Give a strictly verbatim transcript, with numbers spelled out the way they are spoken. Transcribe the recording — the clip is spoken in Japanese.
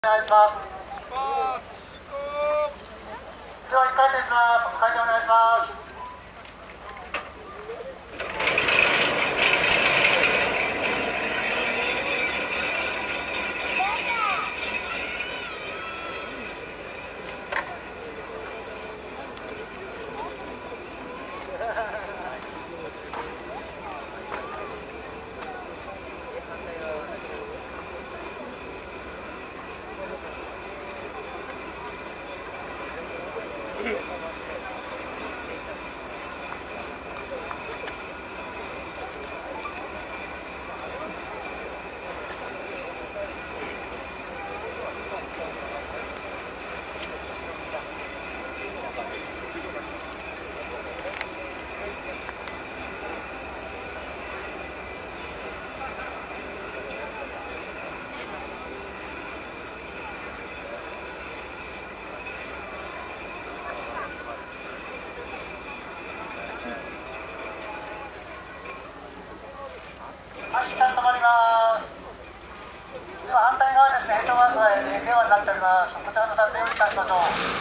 お願いします。ではいっかい転します。回転お願いします。はい、一旦止まります。では反対側ですね、ヘッドバンドが電話になっております。こちらの撮影をいたしましょう。